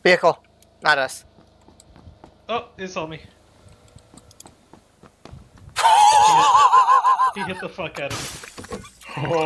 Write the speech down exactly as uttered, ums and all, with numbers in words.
Vehicle, not us. Oh, it saw me. He hit, he hit the fuck out of me. Oh.